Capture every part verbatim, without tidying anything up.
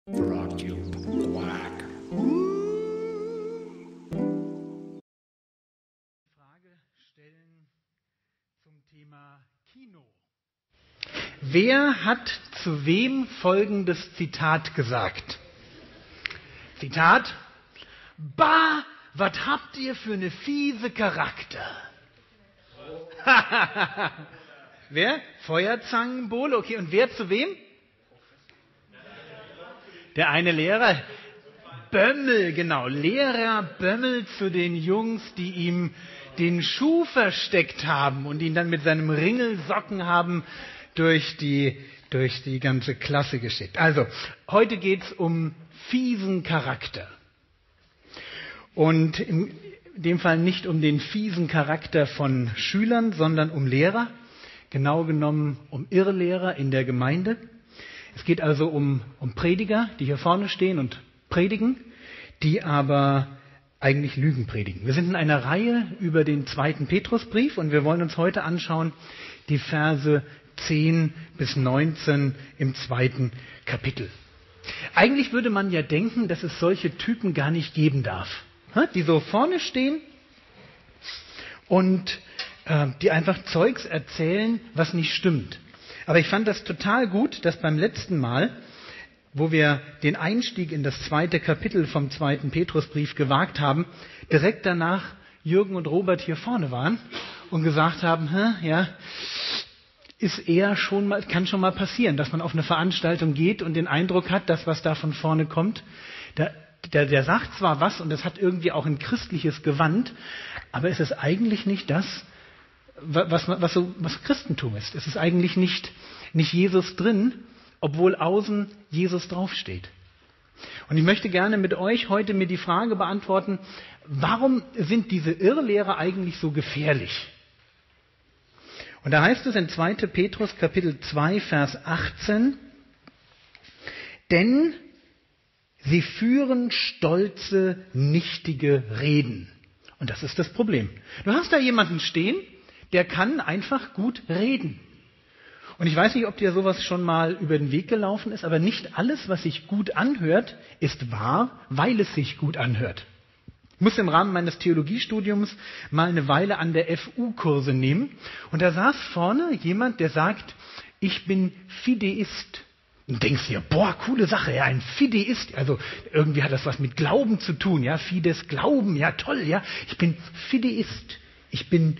Brought you quack. Frage stellen zum Thema Kino. Wer hat zu wem folgendes Zitat gesagt? Zitat: Bah, was habt ihr für eine fiese Charakter? Wer? Feuerzangenbowle, okay. Und wer zu wem? Der eine Lehrer, Bömmel, genau, Lehrer Bömmel zu den Jungs, die ihm den Schuh versteckt haben und ihn dann mit seinem Ringelsocken haben durch die, durch die ganze Klasse geschickt. Also, heute geht's um fiesen Charakter. Und in dem Fall nicht um den fiesen Charakter von Schülern, sondern um Lehrer, genau genommen um Irrlehrer in der Gemeinde. Es geht also um, um Prediger, die hier vorne stehen und predigen, die aber eigentlich Lügen predigen. Wir sind in einer Reihe über den zweiten Petrusbrief und wir wollen uns heute anschauen die Verse zehn bis neunzehn im zweiten Kapitel. Eigentlich würde man ja denken, dass es solche Typen gar nicht geben darf, die so vorne stehen und äh, die einfach Zeugs erzählen, was nicht stimmt. Aber ich fand das total gut, dass beim letzten Mal, wo wir den Einstieg in das zweite Kapitel vom zweiten Petrusbrief gewagt haben, direkt danach Jürgen und Robert hier vorne waren und gesagt haben, Hä, ja, ist eher schon mal, kann schon mal passieren, dass man auf eine Veranstaltung geht und den Eindruck hat, dass was da von vorne kommt, der, der, der sagt zwar was und das hat irgendwie auch ein christliches Gewand, aber es ist eigentlich nicht das, Was, was, so, was Christentum ist. Es ist eigentlich nicht, nicht Jesus drin, obwohl außen Jesus draufsteht. Und ich möchte gerne mit euch heute mir die Frage beantworten, warum sind diese Irrlehrer eigentlich so gefährlich? Und da heißt es in zweiten Petrus Kapitel zwei, Vers achtzehn, denn sie führen stolze, nichtige Reden. Und das ist das Problem. Du hast da jemanden stehen, der kann einfach gut reden. Und ich weiß nicht, ob dir sowas schon mal über den Weg gelaufen ist, aber nicht alles, was sich gut anhört, ist wahr, weil es sich gut anhört. Ich musste im Rahmen meines Theologiestudiums mal eine Weile an der F U-Kurse nehmen. Und da saß vorne jemand, der sagt, ich bin Fideist. Und denkst dir, boah, coole Sache, ja, ein Fideist. Also irgendwie hat das was mit Glauben zu tun, ja, Fides, Glauben, ja, toll, ja. Ich bin Fideist. Ich bin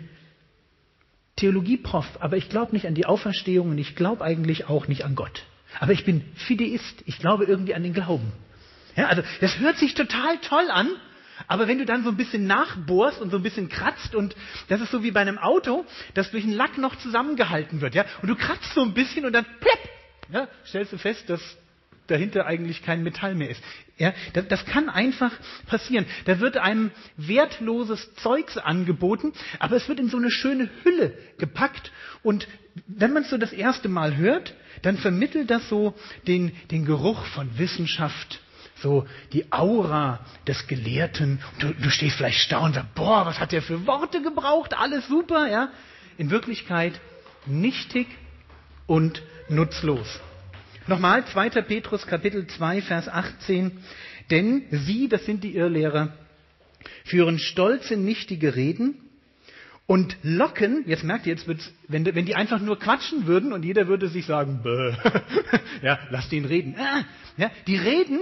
Theologieprof, aber ich glaube nicht an die Auferstehung und ich glaube eigentlich auch nicht an Gott. Aber ich bin Fideist, ich glaube irgendwie an den Glauben. Ja, also das hört sich total toll an, aber wenn du dann so ein bisschen nachbohrst und so ein bisschen kratzt und das ist so wie bei einem Auto, das durch einen Lack noch zusammengehalten wird, ja, und du kratzt so ein bisschen und dann plopp, ja, stellst du fest, dass dahinter eigentlich kein Metall mehr ist. Ja, das, das kann einfach passieren. Da wird einem wertloses Zeugs angeboten, aber es wird in so eine schöne Hülle gepackt. Und wenn man es so das erste Mal hört, dann vermittelt das so den, den Geruch von Wissenschaft, so die Aura des Gelehrten. Und du, du stehst vielleicht staunend und sagst, boah, was hat der für Worte gebraucht? Alles super, ja. In Wirklichkeit nichtig und nutzlos. Nochmal, zweiter Petrus Kapitel zwei, Vers achtzehn. Denn sie, das sind die Irrlehrer, führen stolze, nichtige Reden und locken, jetzt merkt ihr, jetzt wird's, wenn, wenn die einfach nur quatschen würden und jeder würde sich sagen, bäh, ja, lass den reden. Ah, ja, die reden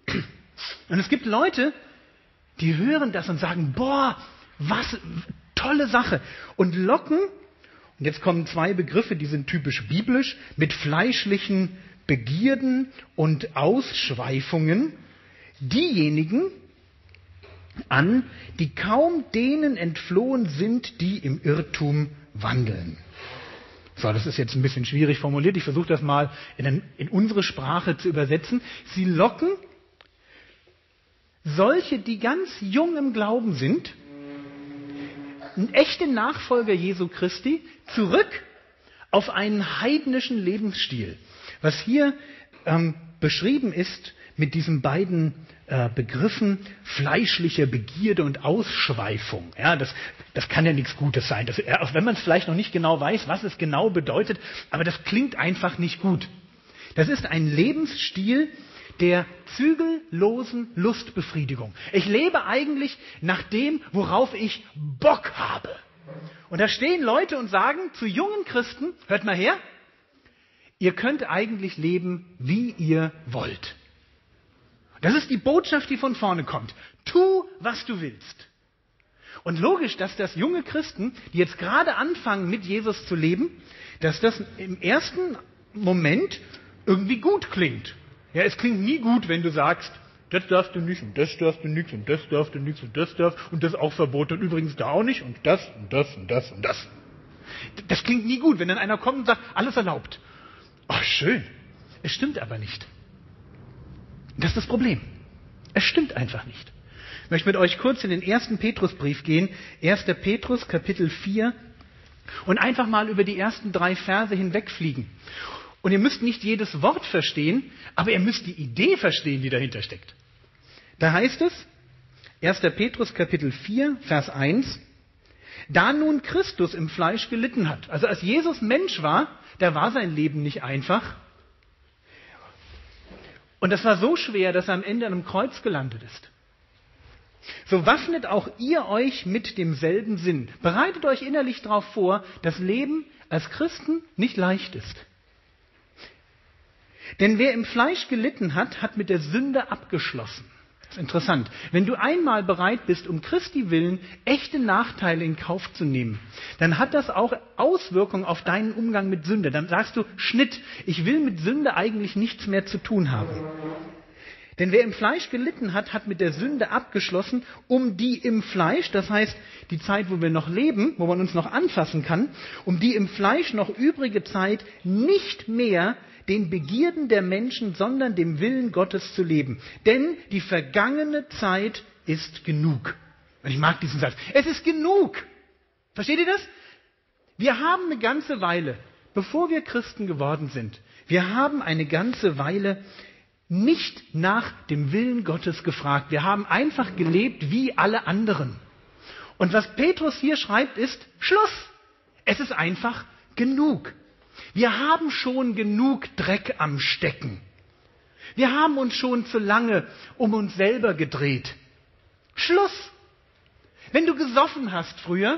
und es gibt Leute, die hören das und sagen, boah, was, tolle Sache. Und locken, und jetzt kommen zwei Begriffe, die sind typisch biblisch, mit fleischlichen Begierden und Ausschweifungen diejenigen an, die kaum denen entflohen sind, die im Irrtum wandeln. So, das ist jetzt ein bisschen schwierig formuliert. Ich versuche das mal in, in unsere Sprache zu übersetzen. Sie locken solche, die ganz jung im Glauben sind, echte Nachfolger Jesu Christi, zurück auf einen heidnischen Lebensstil. Was hier ähm, beschrieben ist mit diesen beiden äh, Begriffen fleischliche Begierde und Ausschweifung. Ja, das, das kann ja nichts Gutes sein. Das, ja, auch wenn man es vielleicht noch nicht genau weiß, was es genau bedeutet, aber das klingt einfach nicht gut. Das ist ein Lebensstil, der zügellosen Lustbefriedigung. Ich lebe eigentlich nach dem, worauf ich Bock habe. Und da stehen Leute und sagen zu jungen Christen, hört mal her, ihr könnt eigentlich leben, wie ihr wollt. Das ist die Botschaft, die von vorne kommt. Tu, was du willst. Und logisch, dass das junge Christen, die jetzt gerade anfangen, mit Jesus zu leben, dass das im ersten Moment irgendwie gut klingt. Ja, es klingt nie gut, wenn du sagst, das darfst du nicht und das darfst du nicht und das darfst du nicht und das darfst und das auch verboten und übrigens da auch nicht und das und das und das und das. Das klingt nie gut, wenn dann einer kommt und sagt, alles erlaubt. Oh, schön. Es stimmt aber nicht. Das ist das Problem. Es stimmt einfach nicht. Ich möchte mit euch kurz in den ersten Petrusbrief gehen. erster Petrus, Kapitel vier. Und einfach mal über die ersten drei Verse hinwegfliegen. Und ihr müsst nicht jedes Wort verstehen, aber ihr müsst die Idee verstehen, die dahinter steckt. Da heißt es, erster Petrus, Kapitel vier, Vers eins. Da nun Christus im Fleisch gelitten hat. Also als Jesus Mensch war, da war sein Leben nicht einfach. Und das war so schwer, dass er am Ende an einem Kreuz gelandet ist. So waffnet auch ihr euch mit demselben Sinn. Bereitet euch innerlich darauf vor, dass Leben als Christen nicht leicht ist. Denn wer im Fleisch gelitten hat, hat mit der Sünde abgeschlossen. Das ist interessant. Wenn du einmal bereit bist, um Christi willen echte Nachteile in Kauf zu nehmen, dann hat das auch Auswirkungen auf deinen Umgang mit Sünde. Dann sagst du, Schnitt, ich will mit Sünde eigentlich nichts mehr zu tun haben. Denn wer im Fleisch gelitten hat, hat mit der Sünde abgeschlossen, um die im Fleisch, das heißt die Zeit, wo wir noch leben, wo man uns noch anfassen kann, um die im Fleisch noch übrige Zeit nicht mehr den Begierden der Menschen, sondern dem Willen Gottes zu leben. Denn die vergangene Zeit ist genug. Und ich mag diesen Satz. Es ist genug. Versteht ihr das? Wir haben eine ganze Weile, bevor wir Christen geworden sind, wir haben eine ganze Weile nicht nach dem Willen Gottes gefragt. Wir haben einfach gelebt wie alle anderen. Und was Petrus hier schreibt, ist Schluss. Es ist einfach genug. Wir haben schon genug Dreck am Stecken. Wir haben uns schon zu lange um uns selber gedreht. Schluss. Wenn du gesoffen hast früher,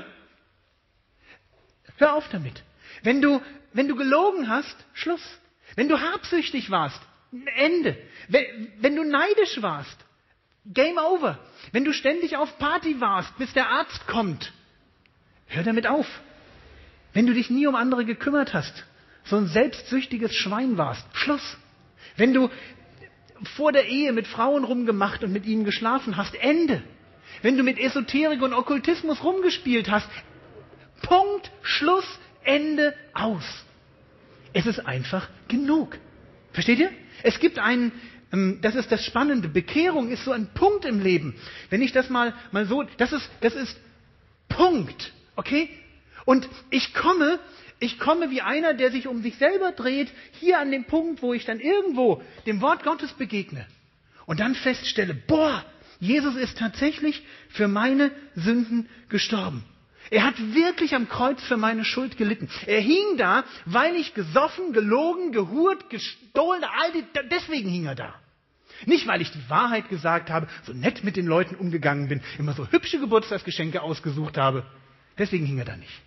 hör auf damit. Wenn du, wenn du gelogen hast, Schluss. Wenn du habsüchtig warst, Ende. Wenn, wenn du neidisch warst, Game over. Wenn du ständig auf Party warst, bis der Arzt kommt, hör damit auf. Wenn du dich nie um andere gekümmert hast, so ein selbstsüchtiges Schwein warst, Schluss. Wenn du vor der Ehe mit Frauen rumgemacht und mit ihnen geschlafen hast, Ende. Wenn du mit Esoterik und Okkultismus rumgespielt hast, Punkt, Schluss, Ende, aus. Es ist einfach genug. Versteht ihr? Es gibt einen, das ist das Spannende, Bekehrung ist so ein Punkt im Leben. Wenn ich das mal, mal so, das ist, das ist Punkt, okay? Und ich komme, ich komme wie einer, der sich um sich selber dreht, hier an dem Punkt, wo ich dann irgendwo dem Wort Gottes begegne und dann feststelle, boah, Jesus ist tatsächlich für meine Sünden gestorben. Er hat wirklich am Kreuz für meine Schuld gelitten. Er hing da, weil ich gesoffen, gelogen, gehurt, gestohlen, all die, deswegen hing er da. Nicht, weil ich die Wahrheit gesagt habe, so nett mit den Leuten umgegangen bin, immer so hübsche Geburtstagsgeschenke ausgesucht habe. Deswegen hing er da nicht.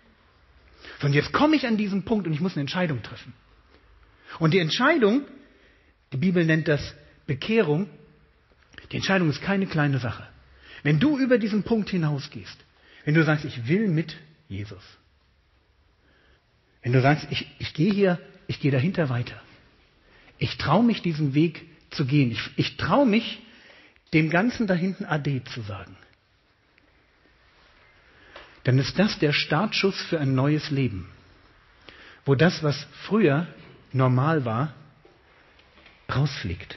Und jetzt komme ich an diesen Punkt und ich muss eine Entscheidung treffen. Und die Entscheidung, die Bibel nennt das Bekehrung, die Entscheidung ist keine kleine Sache. Wenn du über diesen Punkt hinausgehst, wenn du sagst, ich will mit Jesus. Wenn du sagst, ich, ich gehe hier, ich gehe dahinter weiter. Ich traue mich, diesen Weg zu gehen. Ich, ich traue mich, dem Ganzen da hinten Ade zu sagen. Dann ist das der Startschuss für ein neues Leben. Wo das, was früher normal war, rausfliegt.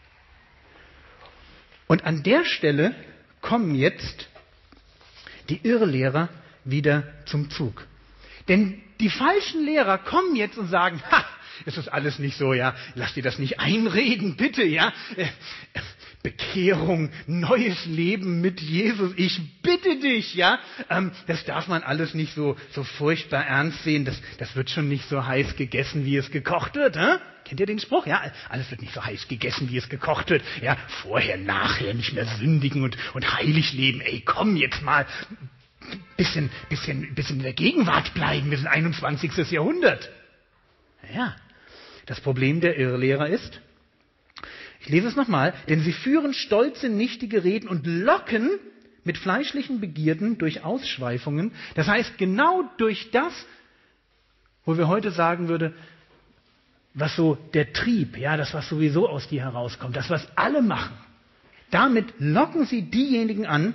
Und an der Stelle kommen jetzt die Irrlehrer wieder zum Zug. Denn die falschen Lehrer kommen jetzt und sagen, ha, es ist alles nicht so, ja, lass dir das nicht einreden, bitte, ja. Bekehrung, neues Leben mit Jesus. Ich bitte dich, ja. Ähm, das darf man alles nicht so, so furchtbar ernst sehen. Das, das wird schon nicht so heiß gegessen, wie es gekocht wird. Äh? Kennt ihr den Spruch? Ja, alles wird nicht so heiß gegessen, wie es gekocht wird. Ja, vorher, nachher nicht mehr sündigen und, und heilig leben. Ey, komm jetzt mal. Bisschen, bisschen, bisschen in der Gegenwart bleiben. Wir sind einundzwanzigstes Jahrhundert. Ja, das Problem der Irrlehrer ist, ich lese es nochmal, denn sie führen stolze, nichtige Reden und locken mit fleischlichen Begierden durch Ausschweifungen. Das heißt, genau durch das, wo wir heute sagen würde, was so der Trieb, ja, das, was sowieso aus dir herauskommt, das, was alle machen, damit locken sie diejenigen an,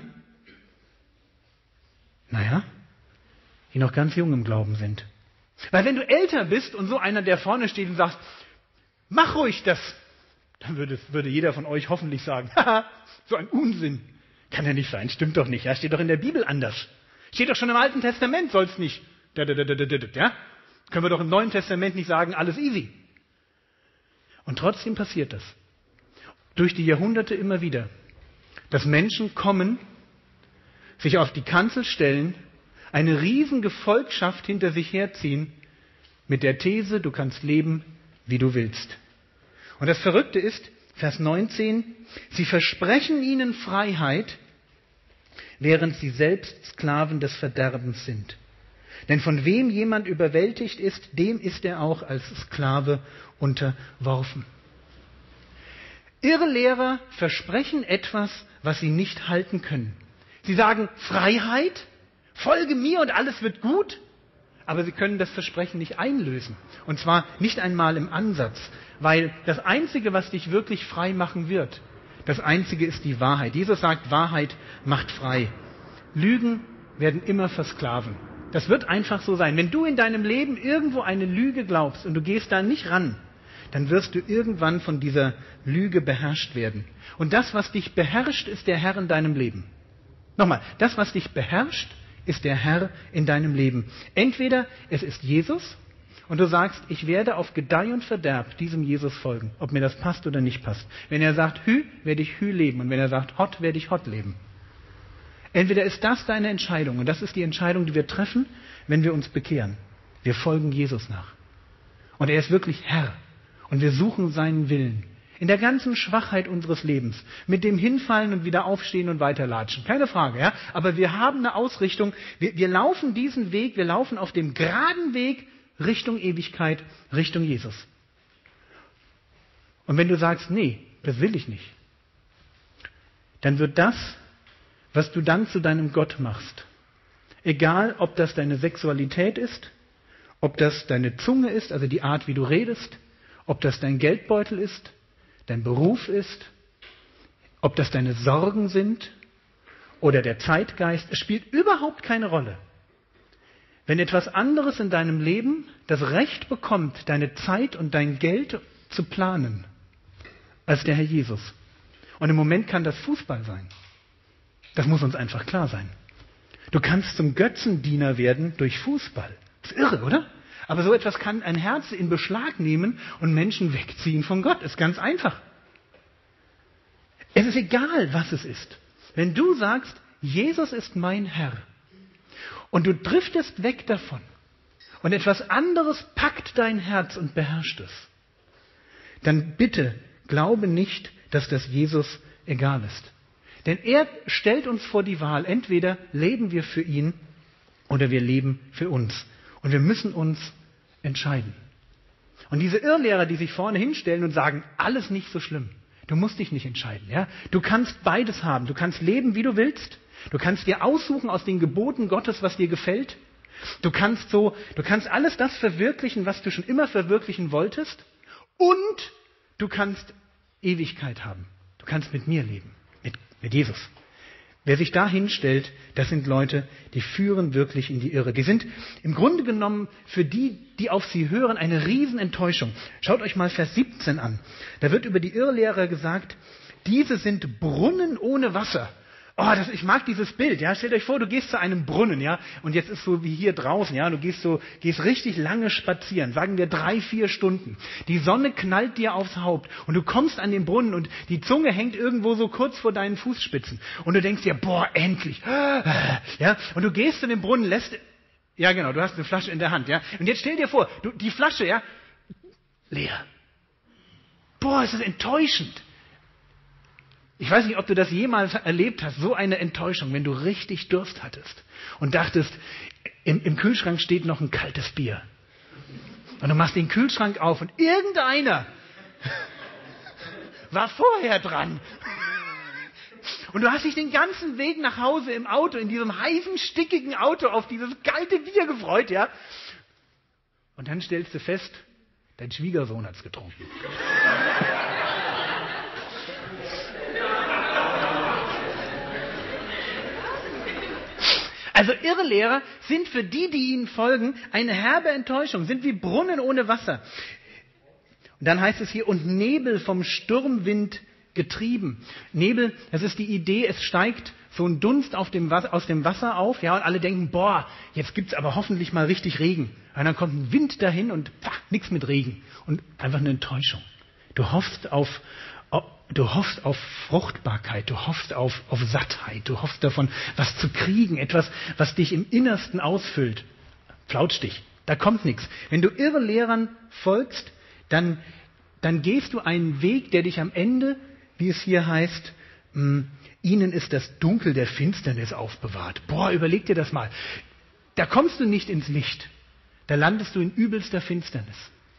naja, die noch ganz jung im Glauben sind. Weil wenn du älter bist und so einer, der vorne steht und sagt, mach ruhig das, dann würde, würde jeder von euch hoffentlich sagen, haha, so ein Unsinn. Kann ja nicht sein, stimmt doch nicht. Ja, steht doch in der Bibel anders. Steht doch schon im Alten Testament, soll's nicht. Ja? Können wir doch im Neuen Testament nicht sagen, alles easy. Und trotzdem passiert das. Durch die Jahrhunderte immer wieder. Dass Menschen kommen, sich auf die Kanzel stellen, eine riesen Gefolgschaft hinter sich herziehen, mit der These, du kannst leben, wie du willst. Und das Verrückte ist, Vers neunzehn, sie versprechen ihnen Freiheit, während sie selbst Sklaven des Verderbens sind. Denn von wem jemand überwältigt ist, dem ist er auch als Sklave unterworfen. Irrlehrer versprechen etwas, was sie nicht halten können. Sie sagen Freiheit, folge mir und alles wird gut, aber sie können das Versprechen nicht einlösen. Und zwar nicht einmal im Ansatz, weil das Einzige, was dich wirklich frei machen wird, das Einzige ist die Wahrheit. Jesus sagt, Wahrheit macht frei. Lügen werden immer versklaven. Das wird einfach so sein. Wenn du in deinem Leben irgendwo eine Lüge glaubst und du gehst da nicht ran, dann wirst du irgendwann von dieser Lüge beherrscht werden. Und das, was dich beherrscht, ist der Herr in deinem Leben. Nochmal, das, was dich beherrscht, ist der Herr in deinem Leben. Entweder es ist Jesus und du sagst, ich werde auf Gedeih und Verderb diesem Jesus folgen, ob mir das passt oder nicht passt. Wenn er sagt Hü, werde ich Hü leben und wenn er sagt Hott, werde ich Hott leben. Entweder ist das deine Entscheidung und das ist die Entscheidung, die wir treffen, wenn wir uns bekehren. Wir folgen Jesus nach. Und er ist wirklich Herr und wir suchen seinen Willen. In der ganzen Schwachheit unseres Lebens. Mit dem Hinfallen und wieder aufstehen und weiterlatschen. Keine Frage, ja. Aber wir haben eine Ausrichtung. Wir, wir laufen diesen Weg, wir laufen auf dem geraden Weg Richtung Ewigkeit, Richtung Jesus. Und wenn du sagst, nee, das will ich nicht, dann wird das, was du dann zu deinem Gott machst, egal ob das deine Sexualität ist, ob das deine Zunge ist, also die Art, wie du redest, ob das dein Geldbeutel ist, dein Beruf ist, ob das deine Sorgen sind oder der Zeitgeist, es spielt überhaupt keine Rolle. Wenn etwas anderes in deinem Leben das Recht bekommt, deine Zeit und dein Geld zu planen, als der Herr Jesus. Und im Moment kann das Fußball sein. Das muss uns einfach klar sein. Du kannst zum Götzendiener werden durch Fußball. Das ist irre, oder? Aber so etwas kann ein Herz in Beschlag nehmen und Menschen wegziehen von Gott. Ist ganz einfach. Es ist egal, was es ist. Wenn du sagst, Jesus ist mein Herr und du driftest weg davon und etwas anderes packt dein Herz und beherrscht es, dann bitte glaube nicht, dass das Jesus egal ist. Denn er stellt uns vor die Wahl, entweder leben wir für ihn oder wir leben für uns. Und wir müssen uns entscheiden. Und diese Irrlehrer, die sich vorne hinstellen und sagen, alles nicht so schlimm. Du musst dich nicht entscheiden. Ja? Du kannst beides haben. Du kannst leben, wie du willst. Du kannst dir aussuchen aus den Geboten Gottes, was dir gefällt. Du kannst so, du kannst alles das verwirklichen, was du schon immer verwirklichen wolltest. Und du kannst Ewigkeit haben. Du kannst mit mir leben. Mit, mit Jesus. Wer sich da hinstellt, das sind Leute, die führen wirklich in die Irre. Die sind im Grunde genommen für die, die auf sie hören, eine Riesenenttäuschung. Schaut euch mal Vers siebzehn an. Da wird über die Irrlehrer gesagt, diese sind Brunnen ohne Wasser, Oh, das, ich mag dieses Bild, ja. Stellt euch vor, du gehst zu einem Brunnen, ja. Und jetzt ist so wie hier draußen, ja. Du gehst so, gehst richtig lange spazieren. Sagen wir drei, vier Stunden. Die Sonne knallt dir aufs Haupt. Und du kommst an den Brunnen und die Zunge hängt irgendwo so kurz vor deinen Fußspitzen. Und du denkst dir, boah, endlich. Ja. Und du gehst zu dem Brunnen, lässt, ja genau, du hast eine Flasche in der Hand, ja. Und jetzt stell dir vor, du, die Flasche, ja, leer. Boah, ist das enttäuschend. Ich weiß nicht, ob du das jemals erlebt hast, so eine Enttäuschung, wenn du richtig Durst hattest und dachtest, im, im Kühlschrank steht noch ein kaltes Bier. Und du machst den Kühlschrank auf und irgendeiner war vorher dran. Und du hast dich den ganzen Weg nach Hause im Auto, in diesem heißen, stickigen Auto auf dieses kalte Bier gefreut, ja? Und dann stellst du fest, dein Schwiegersohn hat's getrunken. Also Irrlehrer sind für die, die ihnen folgen, eine herbe Enttäuschung, sind wie Brunnen ohne Wasser. Und dann heißt es hier, und Nebel vom Sturmwind getrieben. Nebel, das ist die Idee, es steigt so ein Dunst auf dem Wasser, aus dem Wasser auf, ja, und alle denken, boah, jetzt gibt's aber hoffentlich mal richtig Regen. Und dann kommt ein Wind dahin und pah, nichts mit Regen. Und einfach eine Enttäuschung. Du hoffst auf, du hoffst auf Fruchtbarkeit, du hoffst auf, auf Sattheit, du hoffst davon, was zu kriegen, etwas, was dich im Innersten ausfüllt. Flausch dich, da kommt nichts. Wenn du Irrlehrern folgst, dann, dann gehst du einen Weg, der dich am Ende, wie es hier heißt, mh, ihnen ist das Dunkel der Finsternis aufbewahrt. Boah, überleg dir das mal. Da kommst du nicht ins Licht. Da landest du in übelster Finsternis.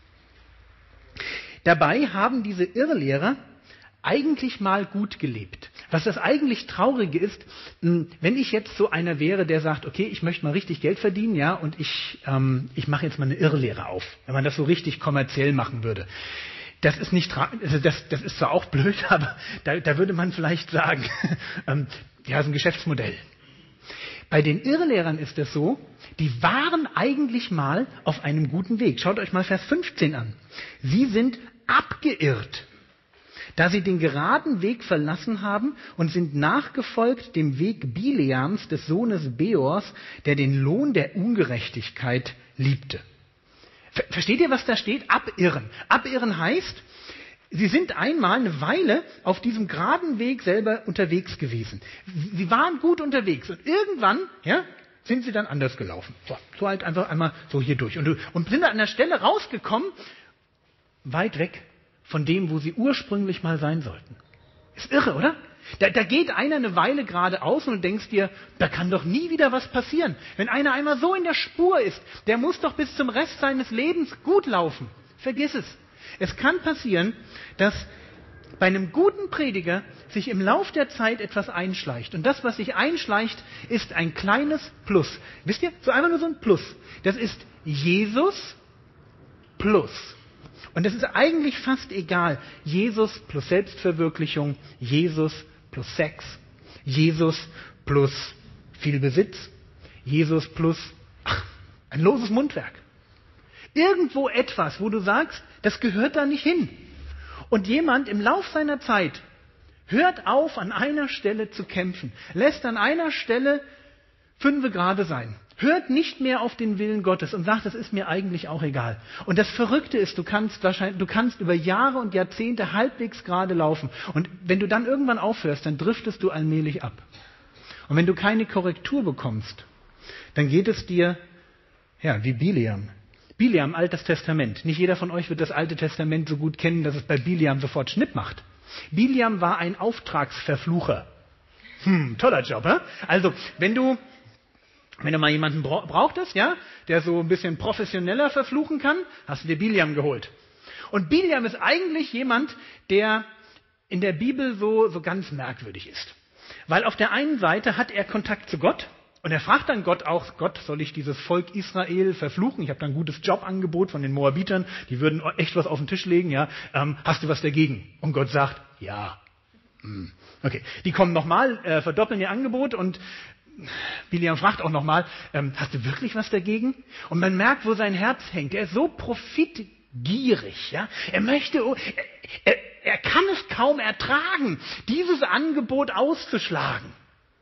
Dabei haben diese Irrlehrer eigentlich mal gut gelebt. Was das eigentlich Traurige ist, wenn ich jetzt so einer wäre, der sagt, okay, ich möchte mal richtig Geld verdienen, ja, und ich, ähm, ich mache jetzt mal eine Irrlehre auf, wenn man das so richtig kommerziell machen würde. Das ist nicht, also das, das ist zwar auch blöd, aber da, da würde man vielleicht sagen, ähm, ja, ist ein Geschäftsmodell. Bei den Irrlehrern ist es so, die waren eigentlich mal auf einem guten Weg. Schaut euch mal Vers fünfzehn an. Sie sind abgeirrt, da sie den geraden Weg verlassen haben und sind nachgefolgt dem Weg Bileams, des Sohnes Beors, der den Lohn der Ungerechtigkeit liebte. Versteht ihr, was da steht? Abirren. Abirren heißt, sie sind einmal eine Weile auf diesem geraden Weg selber unterwegs gewesen. Sie waren gut unterwegs und irgendwann, ja, sind sie dann anders gelaufen. So, so halt einfach einmal so hier durch. Und, und sind an einer Stelle rausgekommen, weit weg von dem, wo sie ursprünglich mal sein sollten. Ist irre, oder? Da, da geht einer eine Weile geradeaus und du denkst dir, da kann doch nie wieder was passieren. Wenn einer einmal so in der Spur ist, der muss doch bis zum Rest seines Lebens gut laufen. Vergiss es. Es kann passieren, dass bei einem guten Prediger sich im Lauf der Zeit etwas einschleicht. Und das, was sich einschleicht, ist ein kleines Plus. Wisst ihr? So einfach nur so ein Plus. Das ist Jesus plus. Und das ist eigentlich fast egal. Jesus plus Selbstverwirklichung, Jesus plus Sex, Jesus plus viel Besitz, Jesus plus ach, ein loses Mundwerk. Irgendwo etwas, wo du sagst, das gehört da nicht hin. Und jemand im Lauf seiner Zeit hört auf, an einer Stelle zu kämpfen, lässt an einer Stelle fünfe gerade sein, hört nicht mehr auf den Willen Gottes und sagt, das ist mir eigentlich auch egal. Und das Verrückte ist, du kannst wahrscheinlich, du kannst über Jahre und Jahrzehnte halbwegs gerade laufen. Und wenn du dann irgendwann aufhörst, dann driftest du allmählich ab. Und wenn du keine Korrektur bekommst, dann geht es dir, ja, wie Bileam. Bileam, Altes Testament. Nicht jeder von euch wird das Alte Testament so gut kennen, dass es bei Bileam sofort Schnipp macht. Bileam war ein Auftragsverflucher. Hm, toller Job, hä? Also, wenn du Wenn du mal jemanden bra- brauchtest, ja, der so ein bisschen professioneller verfluchen kann, hast du dir Bileam geholt. Und Bileam ist eigentlich jemand, der in der Bibel so, so ganz merkwürdig ist. Weil auf der einen Seite hat er Kontakt zu Gott und er fragt dann Gott auch, Gott, soll ich dieses Volk Israel verfluchen? Ich habe da ein gutes Jobangebot von den Moabitern, die würden echt was auf den Tisch legen, ja. Ähm, hast du was dagegen? Und Gott sagt, ja. Hm. Okay, die kommen nochmal, äh, verdoppeln ihr Angebot und Bileam fragt auch nochmal, ähm, hast du wirklich was dagegen? Und man merkt, wo sein Herz hängt. Er ist so profitgierig. Ja? Er möchte, er, er, er kann es kaum ertragen, dieses Angebot auszuschlagen.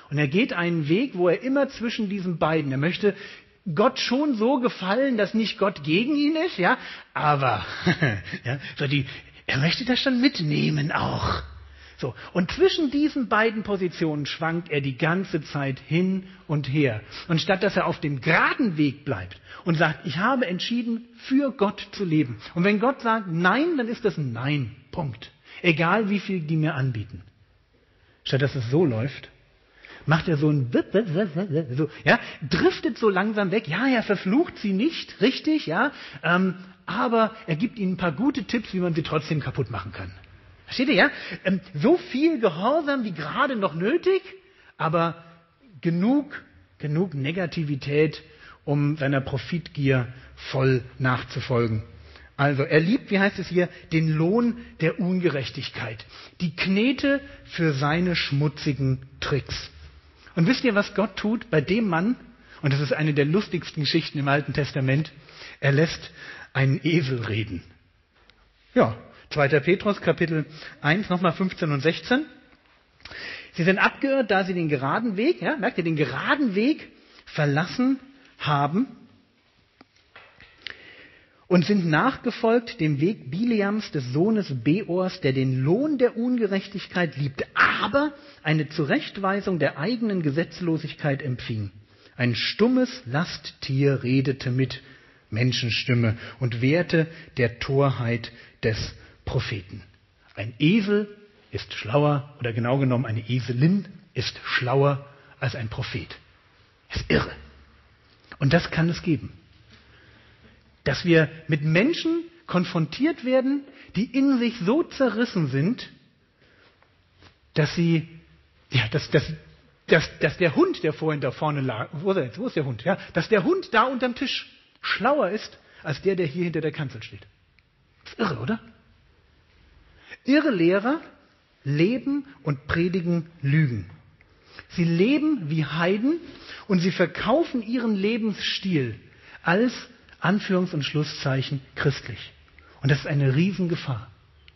Und er geht einen Weg, wo er immer zwischen diesen beiden, er möchte Gott schon so gefallen, dass nicht Gott gegen ihn ist, ja, aber ja, so die, er möchte das schon mitnehmen auch. So, und zwischen diesen beiden Positionen schwankt er die ganze Zeit hin und her. Und statt dass er auf dem geraden Weg bleibt und sagt, ich habe entschieden, für Gott zu leben. Und wenn Gott sagt Nein, dann ist das ein Nein. Punkt. Egal wie viel die mir anbieten. Statt dass es so läuft, macht er so ein so, ja, driftet so langsam weg. Ja, er verflucht sie nicht, richtig, ja, ähm, aber er gibt ihnen ein paar gute Tipps, wie man sie trotzdem kaputt machen kann. Versteht ihr, ja? Ähm, so viel Gehorsam wie gerade noch nötig, aber genug, genug Negativität, um seiner Profitgier voll nachzufolgen. Also er liebt, wie heißt es hier, den Lohn der Ungerechtigkeit, die Knete für seine schmutzigen Tricks. Und wisst ihr, was Gott tut bei dem Mann? Und das ist eine der lustigsten Geschichten im Alten Testament. Er lässt einen Esel reden. Ja, zweiter Petrus, Kapitel eins, nochmal fünfzehn und sechzehn. Sie sind abgeirrt, da sie den geraden Weg, ja, merkt ihr, den geraden Weg verlassen haben und sind nachgefolgt dem Weg Bileams, des Sohnes Beors, der den Lohn der Ungerechtigkeit liebte, aber eine Zurechtweisung der eigenen Gesetzlosigkeit empfing. Ein stummes Lasttier redete mit Menschenstimme und wehrte der Torheit des Propheten. Ein Esel ist schlauer, oder genau genommen eine Eselin ist schlauer als ein Prophet. Das ist irre. Und das kann es geben. Dass wir mit Menschen konfrontiert werden, die in sich so zerrissen sind, dass sie, ja, dass, dass, dass, dass der Hund, der vorhin da vorne lag, wo ist er jetzt? Wo ist der Hund? Ja, dass der Hund da unterm Tisch schlauer ist, als der, der hier hinter der Kanzel steht. Das ist irre, oder? Irre Lehrer leben und predigen Lügen. Sie leben wie Heiden und sie verkaufen ihren Lebensstil als Anführungs- und Schlusszeichen christlich. Und das ist eine Riesengefahr.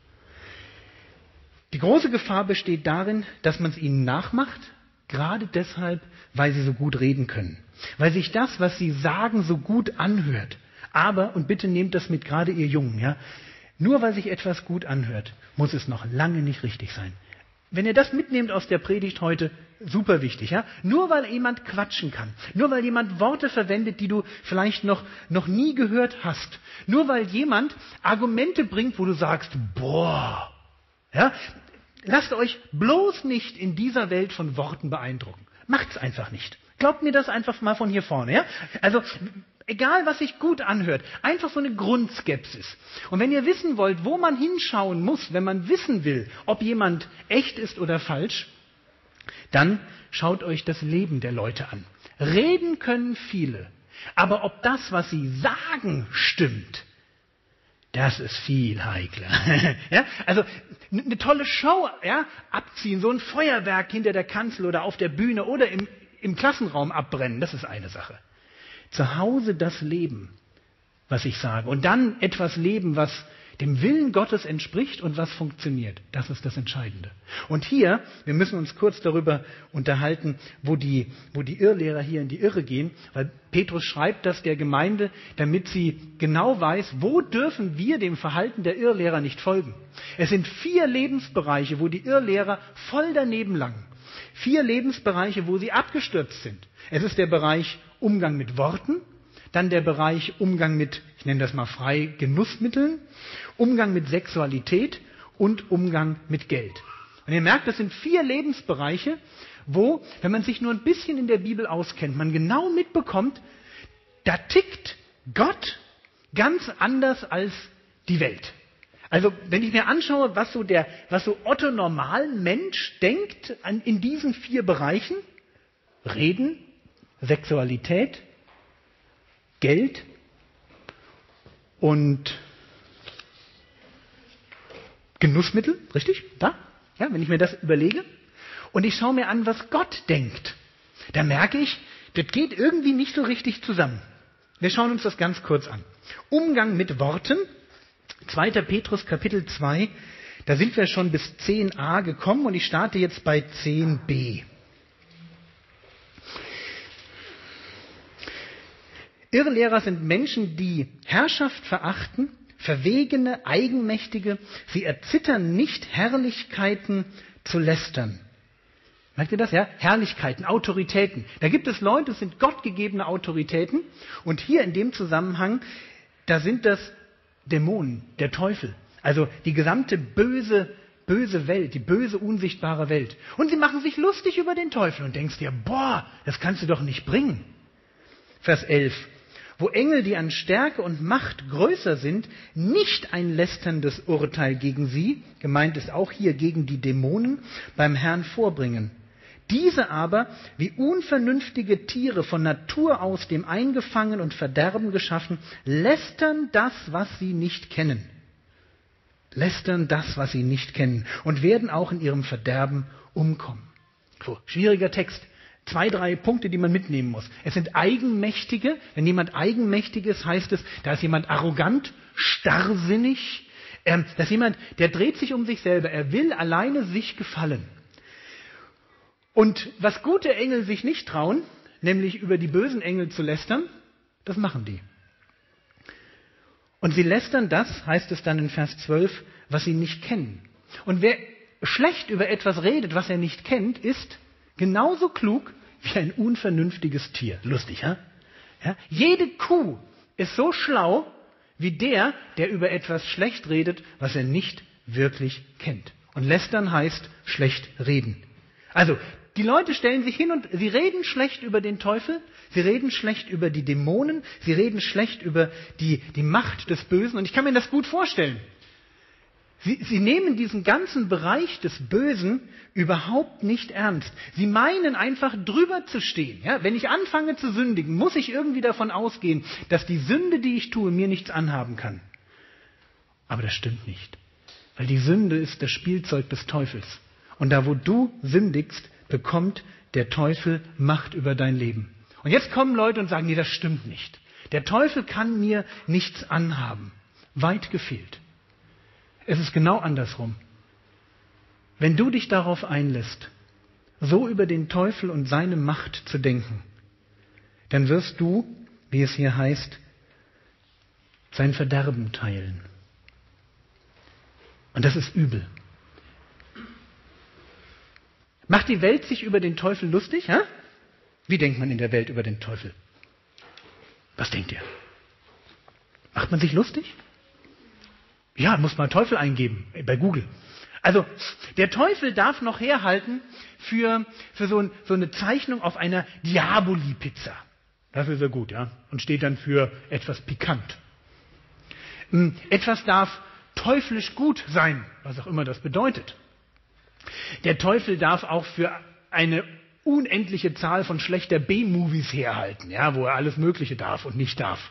Die große Gefahr besteht darin, dass man es ihnen nachmacht, gerade deshalb, weil sie so gut reden können. Weil sich das, was sie sagen, so gut anhört. Aber, und bitte nehmt das mit, gerade ihr Jungen, ja, nur weil sich etwas gut anhört, muss es noch lange nicht richtig sein. Wenn ihr das mitnehmt aus der Predigt heute, super wichtig, ja? Nur weil jemand quatschen kann, nur weil jemand Worte verwendet, die du vielleicht noch, noch nie gehört hast, nur weil jemand Argumente bringt, wo du sagst, boah, ja? Lasst euch bloß nicht in dieser Welt von Worten beeindrucken. Macht's einfach nicht. Glaubt mir das einfach mal von hier vorne, ja? Also, egal, was sich gut anhört, einfach so eine Grundskepsis. Und wenn ihr wissen wollt, wo man hinschauen muss, wenn man wissen will, ob jemand echt ist oder falsch, dann schaut euch das Leben der Leute an. Reden können viele, aber ob das, was sie sagen, stimmt, das ist viel heikler. Ja? Also eine tolle Show, ja? Abziehen, so ein Feuerwerk hinter der Kanzel oder auf der Bühne oder im, im Klassenraum abbrennen, das ist eine Sache. Zu Hause das Leben, was ich sage. Und dann etwas leben, was dem Willen Gottes entspricht und was funktioniert. Das ist das Entscheidende. Und hier, wir müssen uns kurz darüber unterhalten, wo die, wo die Irrlehrer hier in die Irre gehen, weil Petrus schreibt das der Gemeinde, damit sie genau weiß, wo dürfen wir dem Verhalten der Irrlehrer nicht folgen. Es sind vier Lebensbereiche, wo die Irrlehrer voll daneben langen. Vier Lebensbereiche, wo sie abgestürzt sind. Es ist der Bereich Umgang mit Worten, dann der Bereich Umgang mit, ich nenne das mal frei, Genussmitteln, Umgang mit Sexualität und Umgang mit Geld. Und ihr merkt, das sind vier Lebensbereiche, wo, wenn man sich nur ein bisschen in der Bibel auskennt, man genau mitbekommt, da tickt Gott ganz anders als die Welt. Also wenn ich mir anschaue, was so der, was so Otto Normalmensch denkt an, in diesen vier Bereichen, Reden, Sexualität, Geld und Genussmittel, richtig? Da? Ja, wenn ich mir das überlege und ich schaue mir an, was Gott denkt, dann merke ich, das geht irgendwie nicht so richtig zusammen. Wir schauen uns das ganz kurz an. Umgang mit Worten, zweiter Petrus Kapitel zwei, da sind wir schon bis zehn a gekommen und ich starte jetzt bei zehn b. Irrlehrer sind Menschen, die Herrschaft verachten, verwegene, eigenmächtige. Sie erzittern nicht, Herrlichkeiten zu lästern. Merkt ihr das? Ja? Herrlichkeiten, Autoritäten. Da gibt es Leute, das sind gottgegebene Autoritäten. Und hier in dem Zusammenhang, da sind das Dämonen, der Teufel. Also die gesamte böse, böse Welt, die böse, unsichtbare Welt. Und sie machen sich lustig über den Teufel und denkst dir, boah, das kannst du doch nicht bringen. Vers elf. Wo Engel, die an Stärke und Macht größer sind, nicht ein lästerndes Urteil gegen sie, gemeint ist auch hier gegen die Dämonen, beim Herrn vorbringen. Diese aber, wie unvernünftige Tiere von Natur aus dem Eingefangen und Verderben geschaffen, lästern das, was sie nicht kennen. Lästern das, was sie nicht kennen und werden auch in ihrem Verderben umkommen. So, schwieriger Text. Zwei, drei Punkte, die man mitnehmen muss. Es sind Eigenmächtige. Wenn jemand eigenmächtig ist, heißt es, da ist jemand arrogant, starrsinnig. Ähm, das ist jemand, der dreht sich um sich selber. Er will alleine sich gefallen. Und was gute Engel sich nicht trauen, nämlich über die bösen Engel zu lästern, das machen die. Und sie lästern das, heißt es dann in Vers zwölf, was sie nicht kennen. Und wer schlecht über etwas redet, was er nicht kennt, ist genauso klug wie ein unvernünftiges Tier. Lustig, ja? Ja? Jede Kuh ist so schlau wie der, der über etwas schlecht redet, was er nicht wirklich kennt. Und lästern heißt schlecht reden. Also, die Leute stellen sich hin und sie reden schlecht über den Teufel, sie reden schlecht über die Dämonen, sie reden schlecht über die, die Macht des Bösen. Und ich kann mir das gut vorstellen. Sie, sie nehmen diesen ganzen Bereich des Bösen überhaupt nicht ernst. Sie meinen einfach drüber zu stehen. Ja, wenn ich anfange zu sündigen, muss ich irgendwie davon ausgehen, dass die Sünde, die ich tue, mir nichts anhaben kann. Aber das stimmt nicht. Weil die Sünde ist das Spielzeug des Teufels. Und da, wo du sündigst, bekommt der Teufel Macht über dein Leben. Und jetzt kommen Leute und sagen, nee, das stimmt nicht. Der Teufel kann mir nichts anhaben. Weit gefehlt. Es ist genau andersrum. Wenn du dich darauf einlässt, so über den Teufel und seine Macht zu denken, dann wirst du, wie es hier heißt, sein Verderben teilen. Und das ist übel. Macht die Welt sich über den Teufel lustig? Ja? Wie denkt man in der Welt über den Teufel? Was denkt ihr? Macht man sich lustig? Ja, muss man Teufel eingeben bei Google. Also der Teufel darf noch herhalten für, für so, ein, so eine Zeichnung auf einer Diaboli-Pizza. Dafür ist er gut, ja. Und steht dann für etwas pikant. Etwas darf teuflisch gut sein, was auch immer das bedeutet. Der Teufel darf auch für eine unendliche Zahl von schlechter B-Movies herhalten, ja, wo er alles Mögliche darf und nicht darf.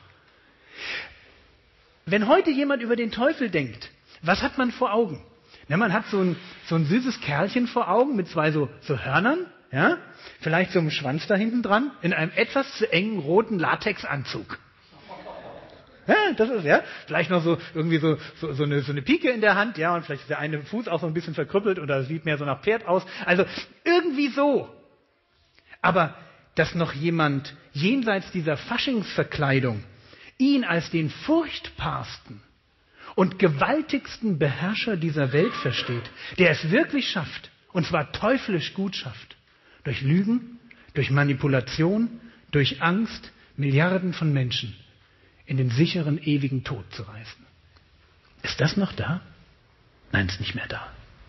Wenn heute jemand über den Teufel denkt, was hat man vor Augen? Na, man hat so ein, so ein süßes Kerlchen vor Augen mit zwei so, so Hörnern, ja? Vielleicht so einem Schwanz da hinten dran, in einem etwas zu engen roten Latexanzug. Ja, das ist, ja. Vielleicht noch so irgendwie so, so, so, eine, so eine Pike in der Hand, ja, und vielleicht ist der eine Fuß auch so ein bisschen verkrüppelt oder sieht mehr so nach Pferd aus. Also irgendwie so. Aber dass noch jemand jenseits dieser Faschingsverkleidung ihn als den furchtbarsten und gewaltigsten Beherrscher dieser Welt versteht, der es wirklich schafft, und zwar teuflisch gut schafft, durch Lügen, durch Manipulation, durch Angst, Milliarden von Menschen in den sicheren, ewigen Tod zu reißen. Ist das noch da? Nein, ist nicht mehr da.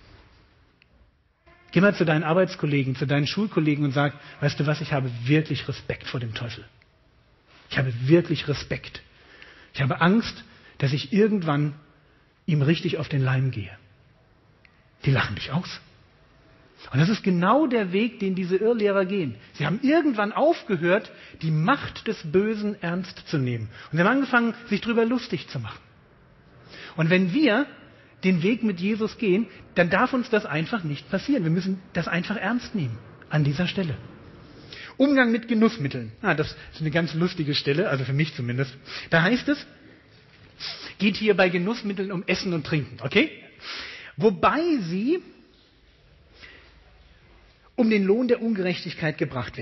Geh mal zu deinen Arbeitskollegen, zu deinen Schulkollegen und sag, weißt du was, ich habe wirklich Respekt vor dem Teufel. Ich habe wirklich Respekt. Ich habe Angst, dass ich irgendwann ihm richtig auf den Leim gehe. Die lachen dich aus. Und das ist genau der Weg, den diese Irrlehrer gehen. Sie haben irgendwann aufgehört, die Macht des Bösen ernst zu nehmen. Und sie haben angefangen, sich darüber lustig zu machen. Und wenn wir den Weg mit Jesus gehen, dann darf uns das einfach nicht passieren. Wir müssen das einfach ernst nehmen an dieser Stelle. Umgang mit Genussmitteln. Ah, das ist eine ganz lustige Stelle, also für mich zumindest. Da heißt es, geht hier bei Genussmitteln um Essen und Trinken, okay? Wobei sie um den Lohn der Ungerechtigkeit gebracht werden.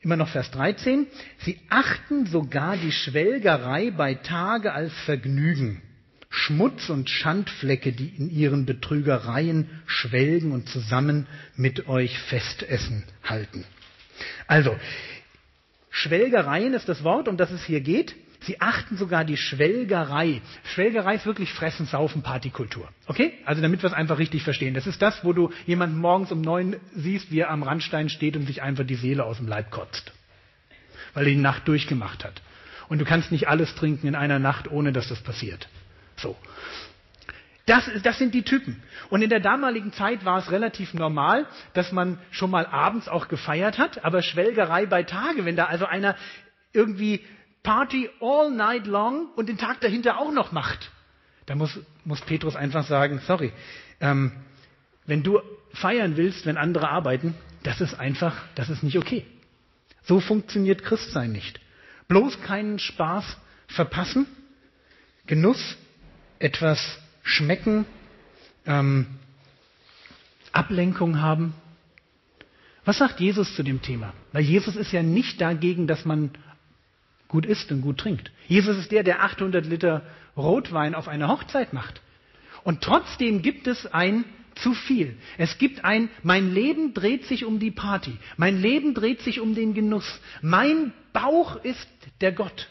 immer noch Vers dreizehn, sie achten sogar die Schwelgerei bei Tage als Vergnügen. Schmutz und Schandflecke, die in ihren Betrügereien schwelgen und zusammen mit euch Festessen halten. Also, Schwelgereien ist das Wort, um das es hier geht. Sie achten sogar die Schwelgerei. Schwelgerei ist wirklich Fressen, Saufen, Partykultur. Okay? Also damit wir es einfach richtig verstehen. Das ist das, wo du jemanden morgens um neun siehst, wie er am Randstein steht und sich einfach die Seele aus dem Leib kotzt. Weil er die Nacht durchgemacht hat. Und du kannst nicht alles trinken in einer Nacht, ohne dass das passiert. So. Das, das sind die Typen. Und in der damaligen Zeit war es relativ normal, dass man schon mal abends auch gefeiert hat, aber Schwelgerei bei Tage, wenn da also einer irgendwie Party all night long und den Tag dahinter auch noch macht, da muss, muss Petrus einfach sagen, sorry, ähm, wenn du feiern willst, wenn andere arbeiten, das ist einfach, das ist nicht okay. So funktioniert Christsein nicht. Bloß keinen Spaß verpassen, Genuss, etwas schmecken, ähm, Ablenkung haben. Was sagt Jesus zu dem Thema? Weil Jesus ist ja nicht dagegen, dass man gut isst und gut trinkt. Jesus ist der, der achthundert Liter Rotwein auf einer Hochzeit macht. Und trotzdem gibt es ein zu viel. Es gibt ein, mein Leben dreht sich um die Party. Mein Leben dreht sich um den Genuss. Mein Bauch ist der Gott.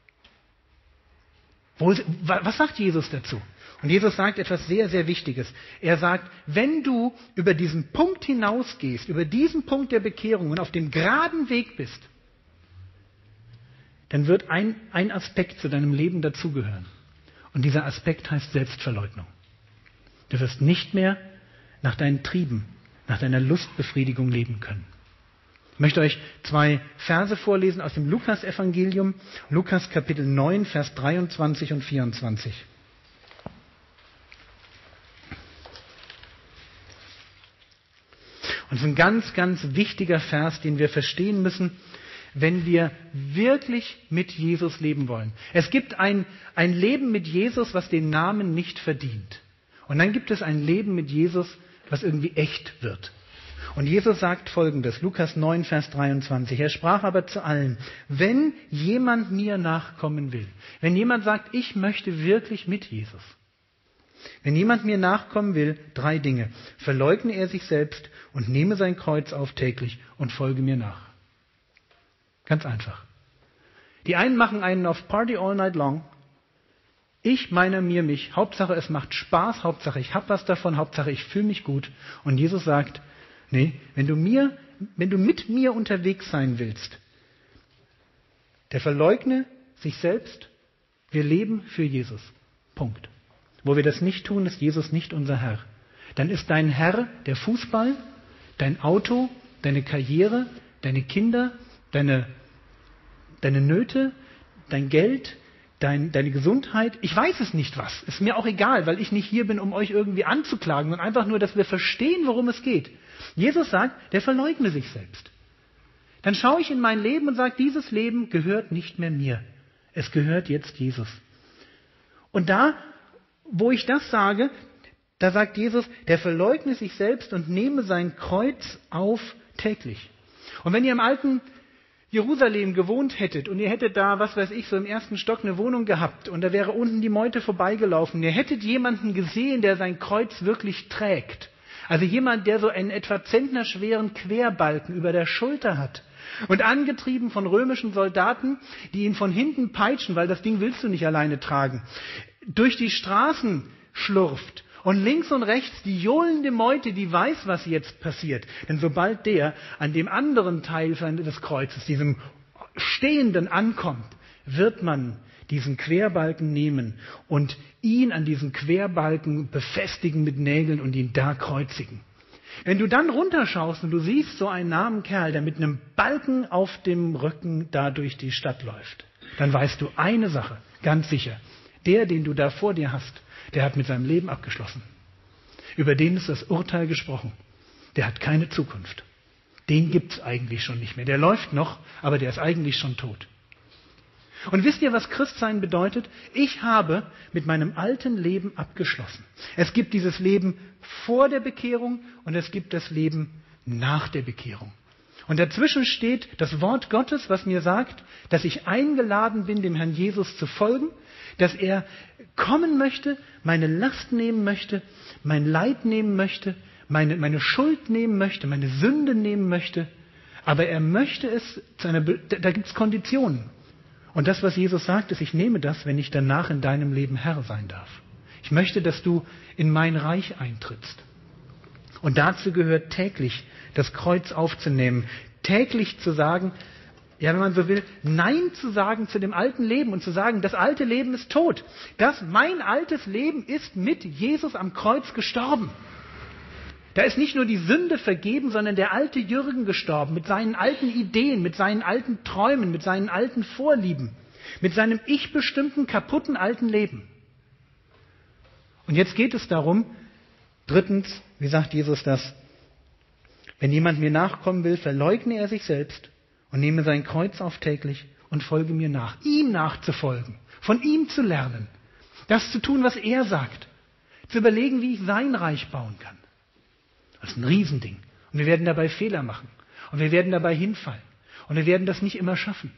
Wo, was sagt Jesus dazu? Und Jesus sagt etwas sehr, sehr Wichtiges. Er sagt, wenn du über diesen Punkt hinausgehst, über diesen Punkt der Bekehrung und auf dem geraden Weg bist, dann wird ein, ein Aspekt zu deinem Leben dazugehören. Und dieser Aspekt heißt Selbstverleugnung. Du wirst nicht mehr nach deinen Trieben, nach deiner Lustbefriedigung leben können. Ich möchte euch zwei Verse vorlesen aus dem Lukas-Evangelium. Lukas Kapitel neun, Vers dreiundzwanzig und vierundzwanzig. Und es ist ein ganz, ganz wichtiger Vers, den wir verstehen müssen, wenn wir wirklich mit Jesus leben wollen. Es gibt ein, ein Leben mit Jesus, was den Namen nicht verdient. Und dann gibt es ein Leben mit Jesus, was irgendwie echt wird. Und Jesus sagt Folgendes, Lukas neun, Vers dreiundzwanzig. Er sprach aber zu allen, wenn jemand mir nachkommen will, wenn jemand sagt, ich möchte wirklich mit Jesus, wenn jemand mir nachkommen will, drei Dinge. Verleugne er sich selbst und nehme sein Kreuz auf täglich und folge mir nach. Ganz einfach. Die einen machen einen auf Party all night long. Ich, meiner, mir, mich. Hauptsache es macht Spaß, Hauptsache ich hab was davon, Hauptsache ich fühle mich gut. Und Jesus sagt, nee, wenn du mir, wenn du mit mir unterwegs sein willst, der verleugne sich selbst. Wir leben für Jesus. Punkt. Wo wir das nicht tun, ist Jesus nicht unser Herr. Dann ist dein Herr der Fußball, dein Auto, deine Karriere, deine Kinder, deine, deine Nöte, dein Geld, dein, deine Gesundheit. Ich weiß es nicht was. Ist mir auch egal, weil ich nicht hier bin, um euch irgendwie anzuklagen, sondern einfach nur, dass wir verstehen, worum es geht. Jesus sagt, der verleugne sich selbst. Dann schaue ich in mein Leben und sage, dieses Leben gehört nicht mehr mir. Es gehört jetzt Jesus. Und da, wo ich das sage, da sagt Jesus, der verleugne sich selbst und nehme sein Kreuz auf täglich. Und wenn ihr im alten Jerusalem gewohnt hättet und ihr hättet da, was weiß ich, so im ersten Stock eine Wohnung gehabt und da wäre unten die Meute vorbeigelaufen, ihr hättet jemanden gesehen, der sein Kreuz wirklich trägt. Also jemand, der so einen etwa zentnerschweren Querbalken über der Schulter hat und angetrieben von römischen Soldaten, die ihn von hinten peitschen, weil das Ding willst du nicht alleine tragen, durch die Straßen schlurft und links und rechts die johlende Meute, die weiß, was jetzt passiert. Denn sobald der an dem anderen Teil des Kreuzes, diesem Stehenden, ankommt, wird man diesen Querbalken nehmen und ihn an diesen Querbalken befestigen mit Nägeln und ihn da kreuzigen. Wenn du dann runterschaust und du siehst so einen armen Kerl, der mit einem Balken auf dem Rücken da durch die Stadt läuft, dann weißt du eine Sache, ganz sicher. Der, den du da vor dir hast, der hat mit seinem Leben abgeschlossen. Über den ist das Urteil gesprochen. Der hat keine Zukunft. Den gibt's eigentlich schon nicht mehr. Der läuft noch, aber der ist eigentlich schon tot. Und wisst ihr, was Christsein bedeutet? Ich habe mit meinem alten Leben abgeschlossen. Es gibt dieses Leben vor der Bekehrung und es gibt das Leben nach der Bekehrung. Und dazwischen steht das Wort Gottes, was mir sagt, dass ich eingeladen bin, dem Herrn Jesus zu folgen, dass er kommen möchte, meine Last nehmen möchte, mein Leid nehmen möchte, meine, meine Schuld nehmen möchte, meine Sünde nehmen möchte. Aber er möchte es zu einer, da gibt es Konditionen. Und das, was Jesus sagt, ist, ich nehme das, wenn ich danach in deinem Leben Herr sein darf. Ich möchte, dass du in mein Reich eintrittst. Und dazu gehört täglich das Kreuz aufzunehmen, täglich zu sagen, ja, wenn man so will, Nein zu sagen zu dem alten Leben und zu sagen, das alte Leben ist tot. Das, mein altes Leben ist mit Jesus am Kreuz gestorben. Da ist nicht nur die Sünde vergeben, sondern der alte Jürgen gestorben, mit seinen alten Ideen, mit seinen alten Träumen, mit seinen alten Vorlieben, mit seinem ich-bestimmten, kaputten alten Leben. Und jetzt geht es darum, drittens, wie sagt Jesus das? Wenn jemand mir nachkommen will, verleugne er sich selbst und nehme sein Kreuz auf täglich und folge mir nach. Ihm nachzufolgen, von ihm zu lernen, das zu tun, was er sagt, zu überlegen, wie ich sein Reich bauen kann. Das ist ein Riesending. Und wir werden dabei Fehler machen. Und wir werden dabei hinfallen. Und wir werden das nicht immer schaffen.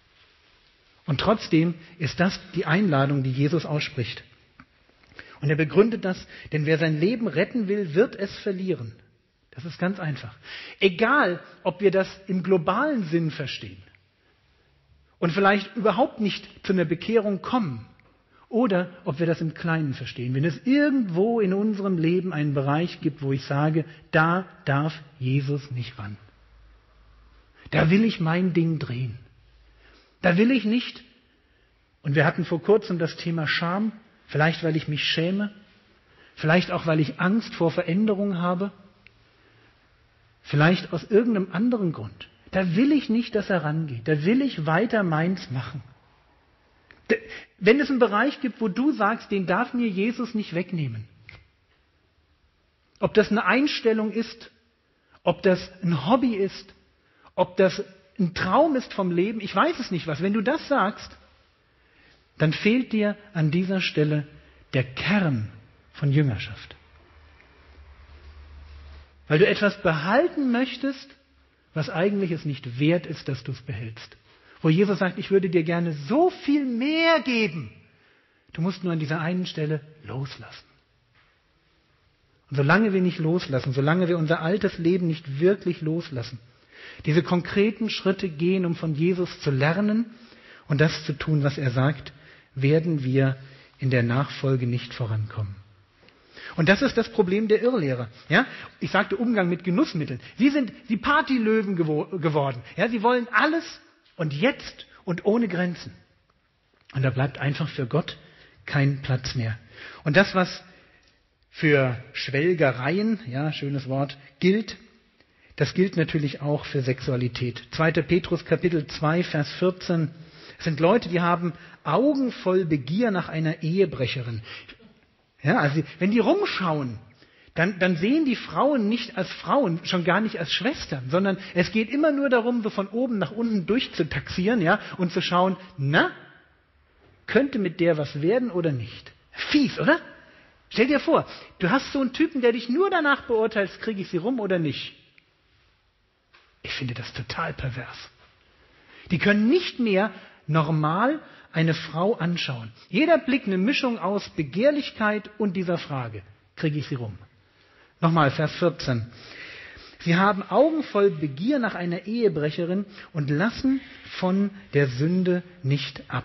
Und trotzdem ist das die Einladung, die Jesus ausspricht. Und er begründet das, denn wer sein Leben retten will, wird es verlieren. Das ist ganz einfach. Egal, ob wir das im globalen Sinn verstehen und vielleicht überhaupt nicht zu einer Bekehrung kommen, oder ob wir das im Kleinen verstehen. Wenn es irgendwo in unserem Leben einen Bereich gibt, wo ich sage, da darf Jesus nicht ran. Da will ich mein Ding drehen. Da will ich nicht, und wir hatten vor kurzem das Thema Scham, vielleicht weil ich mich schäme, vielleicht auch weil ich Angst vor Veränderung habe, vielleicht aus irgendeinem anderen Grund. Da will ich nicht, dass er rangeht. Da will ich weiter meins machen. Wenn es einen Bereich gibt, wo du sagst, den darf mir Jesus nicht wegnehmen. Ob das eine Einstellung ist, ob das ein Hobby ist, ob das ein Traum ist vom Leben, ich weiß es nicht was. Wenn du das sagst, dann fehlt dir an dieser Stelle der Kern von Jüngerschaft. Weil du etwas behalten möchtest, was eigentlich es nicht wert ist, dass du es behältst. Wo Jesus sagt, ich würde dir gerne so viel mehr geben. Du musst nur an dieser einen Stelle loslassen. Und solange wir nicht loslassen, solange wir unser altes Leben nicht wirklich loslassen, diese konkreten Schritte gehen, um von Jesus zu lernen und das zu tun, was er sagt, werden wir in der Nachfolge nicht vorankommen. Und das ist das Problem der Irrlehrer. Ja? Ich sagte Umgang mit Genussmitteln. Sie sind die Partylöwen gewo- geworden. Ja? Sie wollen alles und jetzt und ohne Grenzen. Und da bleibt einfach für Gott kein Platz mehr. Und das, was für Schwelgereien, ja, schönes Wort, gilt, das gilt natürlich auch für Sexualität. zweiter Petrus Kapitel zwei, Vers vierzehn. Es sind Leute, die haben Augen voll Begier nach einer Ehebrecherin. Ja, also wenn die rumschauen, Dann, dann sehen die Frauen nicht als Frauen, schon gar nicht als Schwestern, sondern es geht immer nur darum, so von oben nach unten durchzutaxieren, ja, und zu schauen, na, könnte mit der was werden oder nicht? Fies, oder? Stell dir vor, du hast so einen Typen, der dich nur danach beurteilt, kriege ich sie rum oder nicht? Ich finde das total pervers. Die können nicht mehr normal eine Frau anschauen. Jeder Blick eine Mischung aus Begehrlichkeit und dieser Frage, kriege ich sie rum? Nochmal, Vers vierzehn. Sie haben Augen voll Begier nach einer Ehebrecherin und lassen von der Sünde nicht ab.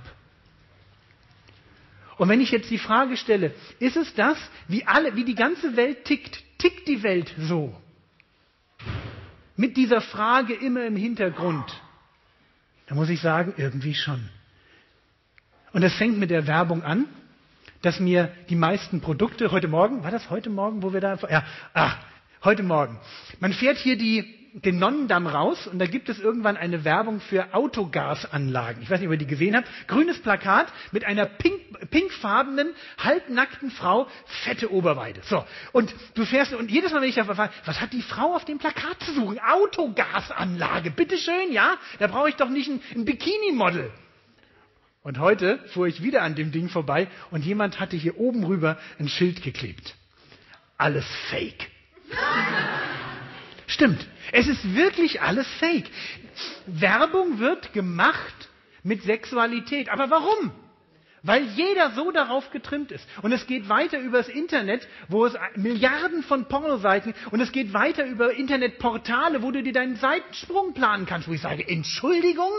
Und wenn ich jetzt die Frage stelle, ist es das, wie alle, wie die ganze Welt tickt, tickt die Welt so? Mit dieser Frage immer im Hintergrund. Da muss ich sagen, irgendwie schon. Und das fängt mit der Werbung an, dass mir die meisten Produkte, heute Morgen, war das heute Morgen, wo wir da, ja, ach, heute Morgen. Man fährt hier die, den Nonnendamm raus und da gibt es irgendwann eine Werbung für Autogasanlagen. Ich weiß nicht, ob ihr die gesehen habt. Grünes Plakat mit einer pink, pinkfarbenen, halbnackten Frau, fette Oberweide. So. Und du fährst, und jedes Mal, wenn ich da fahre, was hat die Frau auf dem Plakat zu suchen? Autogasanlage. Bitteschön, ja? Da brauche ich doch nicht ein, ein Bikini-Model. Und heute fuhr ich wieder an dem Ding vorbei und jemand hatte hier oben rüber ein Schild geklebt. Alles Fake. Stimmt. Es ist wirklich alles fake. Werbung wird gemacht mit Sexualität. Aber warum? Weil jeder so darauf getrimmt ist. Und es geht weiter über das Internet, wo es Milliarden von Pornoseiten, und es geht weiter über Internetportale, wo du dir deinen Seitensprung planen kannst, wo ich sage, Entschuldigung?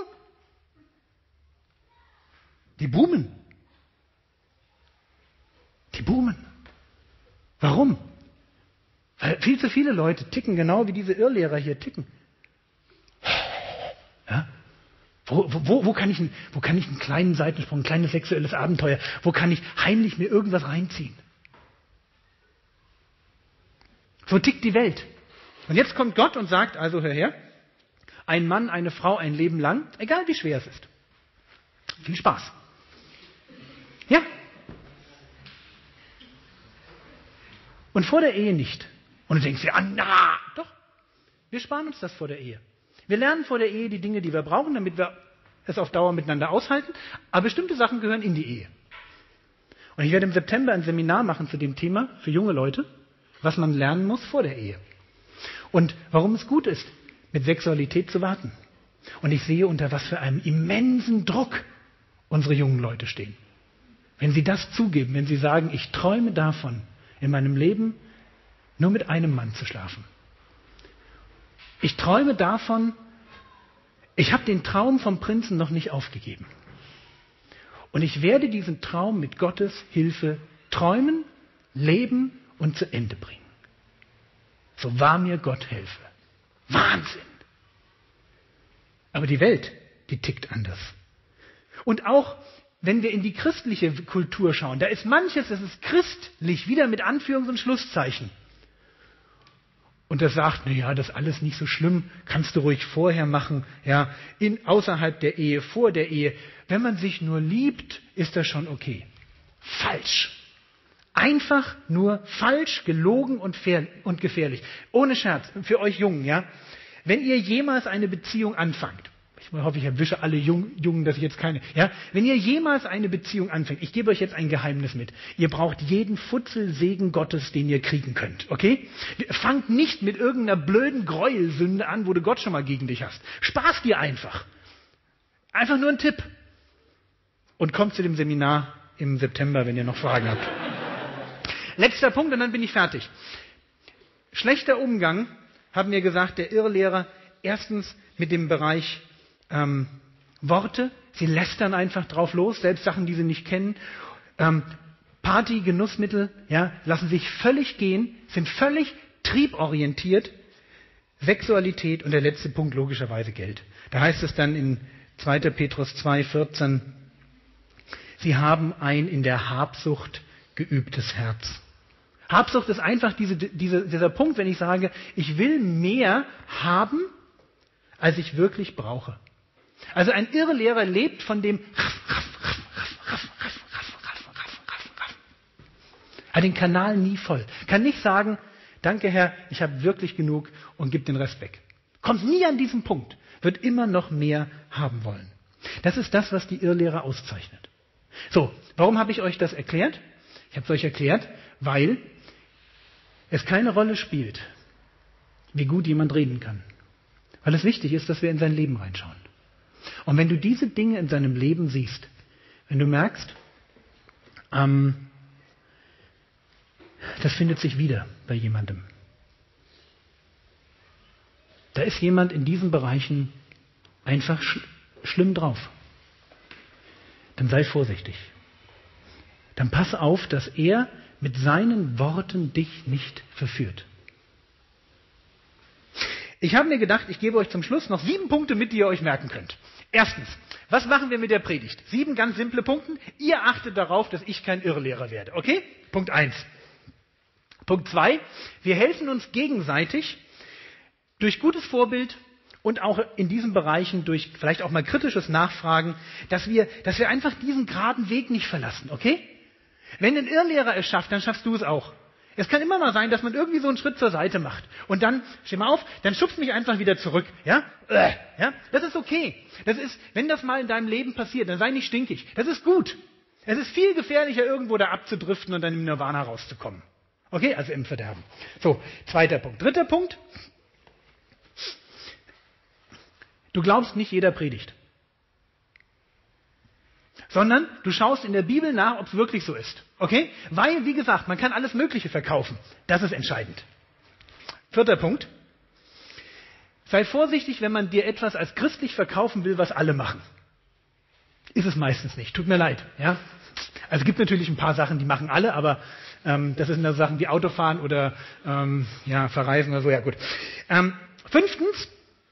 Die boomen. Die boomen. Warum? Weil viel zu viele Leute ticken genau wie diese Irrlehrer hier ticken. Ja? Wo, wo, wo, kann ich einen, wo kann ich einen kleinen Seitensprung, ein kleines sexuelles Abenteuer, wo kann ich heimlich mir irgendwas reinziehen? So tickt die Welt. Und jetzt kommt Gott und sagt, also hör her, ein Mann, eine Frau, ein Leben lang, egal wie schwer es ist. Viel Spaß. Ja. Und vor der Ehe nicht. Und du denkst dir, ah, na, doch, wir sparen uns das vor der Ehe. Wir lernen vor der Ehe die Dinge, die wir brauchen, damit wir es auf Dauer miteinander aushalten. Aber bestimmte Sachen gehören in die Ehe. Und ich werde im September ein Seminar machen zu dem Thema für junge Leute, was man lernen muss vor der Ehe. Und warum es gut ist, mit Sexualität zu warten. Und ich sehe, unter was für einem immensen Druck unsere jungen Leute stehen. Wenn sie das zugeben, wenn sie sagen, ich träume davon, in meinem Leben nur mit einem Mann zu schlafen. Ich träume davon, ich habe den Traum vom Prinzen noch nicht aufgegeben. Und ich werde diesen Traum mit Gottes Hilfe träumen, leben und zu Ende bringen. So wahr mir Gott helfe. Wahnsinn! Aber die Welt, die tickt anders. Und auch, wenn wir in die christliche Kultur schauen, da ist manches, das ist christlich, wieder mit Anführungs- und Schlusszeichen. Und das sagt, na ja, das ist alles nicht so schlimm, kannst du ruhig vorher machen, ja, in, außerhalb der Ehe, vor der Ehe. Wenn man sich nur liebt, ist das schon okay. Falsch. Einfach nur falsch, gelogen und, fair, und gefährlich. Ohne Scherz, für euch Jungen, ja. Wenn ihr jemals eine Beziehung anfangt, ich hoffe, ich erwische alle Jungen, dass ich jetzt keine, ja. Wenn ihr jemals eine Beziehung anfängt, ich gebe euch jetzt ein Geheimnis mit. Ihr braucht jeden Futzelsegen Gottes, den ihr kriegen könnt, okay? Fangt nicht mit irgendeiner blöden Gräuelsünde an, wo du Gott schon mal gegen dich hast. Spaß dir einfach. Einfach nur ein Tipp. Und kommt zu dem Seminar im September, wenn ihr noch Fragen habt. Letzter Punkt und dann bin ich fertig. Schlechter Umgang, haben wir gesagt, der Irrlehrer, erstens mit dem Bereich ähm, Worte. Sie lästern einfach drauf los, selbst Sachen, die sie nicht kennen. Ähm, Party, Genussmittel, ja, lassen sich völlig gehen, sind völlig trieborientiert. Sexualität und der letzte Punkt logischerweise Geld. Da heißt es dann in zweiter Petrus zwei vierzehn, sie haben ein in der Habsucht geübtes Herz. Habsucht ist einfach diese, diese, dieser Punkt, wenn ich sage, ich will mehr haben, als ich wirklich brauche. Also ein Irrlehrer lebt von dem hat den Kanal nie voll. Kann nicht sagen, danke Herr, ich habe wirklich genug und gib den Rest weg. Kommt nie an diesen Punkt. Wird immer noch mehr haben wollen. Das ist das, was die Irrlehrer auszeichnet. So, warum habe ich euch das erklärt? Ich habe es euch erklärt, weil es keine Rolle spielt, wie gut jemand reden kann. Weil es wichtig ist, dass wir in sein Leben reinschauen. Und wenn du diese Dinge in seinem Leben siehst, wenn du merkst, ähm, das findet sich wieder bei jemandem. Da ist jemand in diesen Bereichen einfach sch- schlimm drauf. Dann sei vorsichtig. Dann pass auf, dass er mit seinen Worten dich nicht verführt. Ich habe mir gedacht, ich gebe euch zum Schluss noch sieben Punkte mit, die ihr euch merken könnt. Erstens, was machen wir mit der Predigt? Sieben ganz simple Punkte. Ihr achtet darauf, dass ich kein Irrlehrer werde. Okay? Punkt eins. Punkt zwei, wir helfen uns gegenseitig durch gutes Vorbild und auch in diesen Bereichen durch vielleicht auch mal kritisches Nachfragen, dass wir, dass wir einfach diesen geraden Weg nicht verlassen. Okay? Wenn ein Irrlehrer es schafft, dann schaffst du es auch. Es kann immer mal sein, dass man irgendwie so einen Schritt zur Seite macht. Und dann, steh mal auf, dann schubst mich einfach wieder zurück. Ja? Äh, ja? Das ist okay. Das ist, wenn das mal in deinem Leben passiert, dann sei nicht stinkig. Das ist gut. Es ist viel gefährlicher, irgendwo da abzudriften und dann im Nirvana rauszukommen. Okay? Also im Verderben. So, zweiter Punkt. Dritter Punkt. Du glaubst nicht jeder Predigt. Sondern du schaust in der Bibel nach, ob es wirklich so ist. Okay? Weil, wie gesagt, man kann alles Mögliche verkaufen. Das ist entscheidend. Vierter Punkt. Sei vorsichtig, wenn man dir etwas als christlich verkaufen will, was alle machen. Ist es meistens nicht. Tut mir leid. Ja? Also es gibt natürlich ein paar Sachen, die machen alle, aber ähm, das sind dann Sachen wie Autofahren oder ähm, ja, Verreisen oder so. Ja, gut. Ähm, fünftens.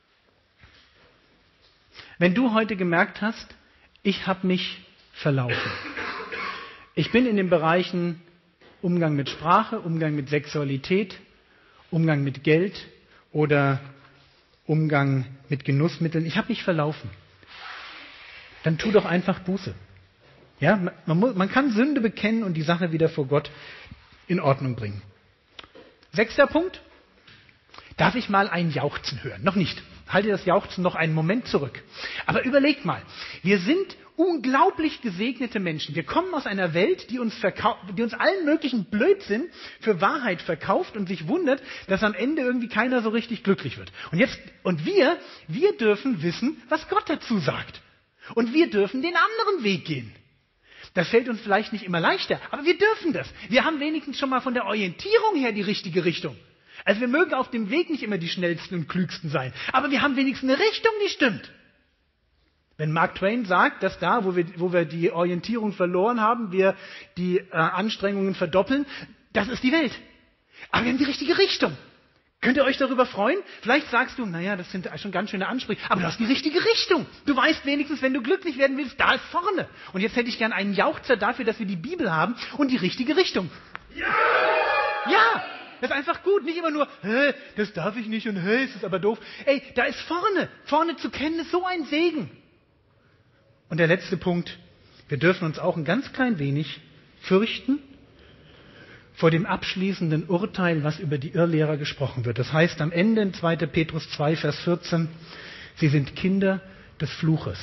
Wenn du heute gemerkt hast, ich habe mich verlaufen. Ich bin in den Bereichen Umgang mit Sprache, Umgang mit Sexualität, Umgang mit Geld oder Umgang mit Genussmitteln. Ich habe mich verlaufen. Dann tu doch einfach Buße. Ja, man, man, muss, man kann Sünde bekennen und die Sache wieder vor Gott in Ordnung bringen. Sechster Punkt. Darf ich mal ein Jauchzen hören? Noch nicht. Halte das Jauchzen noch einen Moment zurück. Aber überlegt mal, wir sind unglaublich gesegnete Menschen. Wir kommen aus einer Welt, die uns, verkau- die uns allen möglichen Blödsinn für Wahrheit verkauft und sich wundert, dass am Ende irgendwie keiner so richtig glücklich wird. Und jetzt, und wir, wir dürfen wissen, was Gott dazu sagt. Und wir dürfen den anderen Weg gehen. Das fällt uns vielleicht nicht immer leichter, aber wir dürfen das. Wir haben wenigstens schon mal von der Orientierung her die richtige Richtung. Also wir mögen auf dem Weg nicht immer die schnellsten und klügsten sein, aber wir haben wenigstens eine Richtung, die stimmt. Wenn Mark Twain sagt, dass da, wo wir, wo wir die Orientierung verloren haben, wir die äh, Anstrengungen verdoppeln, das ist die Welt. Aber wir haben die richtige Richtung. Könnt ihr euch darüber freuen? Vielleicht sagst du, naja, das sind schon ganz schöne Ansprüche, aber du hast die richtige Richtung. Du weißt wenigstens, wenn du glücklich werden willst, da ist vorne. Und jetzt hätte ich gern einen Jauchzer dafür, dass wir die Bibel haben und die richtige Richtung. Ja! Ja! Das ist einfach gut, nicht immer nur, hä, das darf ich nicht und hä, ist das aber doof. Ey, da ist vorne. Vorne zu kennen ist so ein Segen. Und der letzte Punkt, wir dürfen uns auch ein ganz klein wenig fürchten vor dem abschließenden Urteil, was über die Irrlehrer gesprochen wird. Das heißt am Ende in zweiter Petrus zwei, Vers vierzehn, sie sind Kinder des Fluches.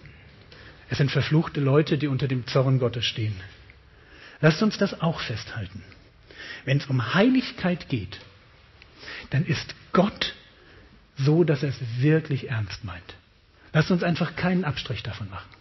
Es sind verfluchte Leute, die unter dem Zorn Gottes stehen. Lasst uns das auch festhalten. Wenn es um Heiligkeit geht, dann ist Gott so, dass er es wirklich ernst meint. Lasst uns einfach keinen Abstrich davon machen.